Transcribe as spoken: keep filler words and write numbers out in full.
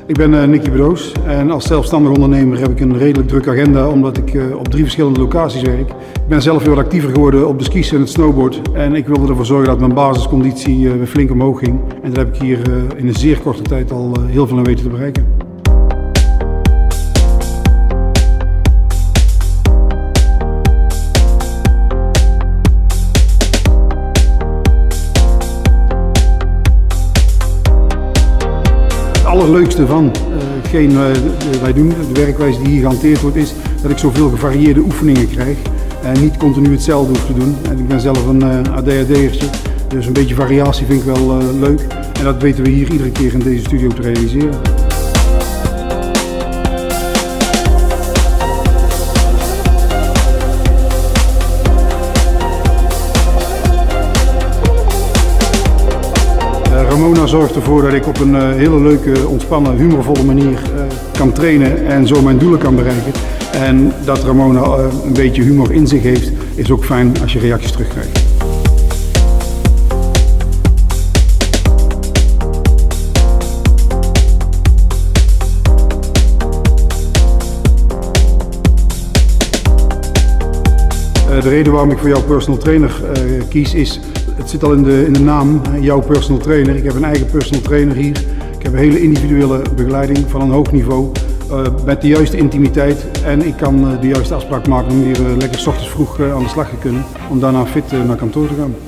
Ik ben uh, Nicky Bedoos en als zelfstandig ondernemer heb ik een redelijk drukke agenda omdat ik uh, op drie verschillende locaties werk. Ik ben zelf heel wat actiever geworden op de skis en het snowboard en ik wilde ervoor zorgen dat mijn basisconditie uh, weer flink omhoog ging. En dat heb ik hier uh, in een zeer korte tijd al uh, heel veel aan weten te bereiken. Het allerleukste van uh, hetgeen uh, wij doen, de werkwijze die hier gehanteerd wordt, is dat ik zoveel gevarieerde oefeningen krijg en niet continu hetzelfde hoef te doen. En ik ben zelf een uh, A D H D'ertje, dus een beetje variatie vind ik wel uh, leuk en dat weten we hier iedere keer in deze studio te realiseren. Ramona zorgt ervoor dat ik op een uh, hele leuke, ontspannen, humorvolle manier uh, kan trainen en zo mijn doelen kan bereiken. En dat Ramona uh, een beetje humor in zich heeft, is ook fijn als je reacties terugkrijgt. Uh, de reden waarom ik voor jouw personal trainer uh, kies is, het zit al in de, in de naam, jouw personal trainer. Ik heb een eigen personal trainer hier. Ik heb een hele individuele begeleiding van een hoog niveau, uh, met de juiste intimiteit. En ik kan uh, de juiste afspraak maken om hier uh, lekker 's ochtends vroeg uh, aan de slag te kunnen, om daarna fit uh, naar kantoor te gaan.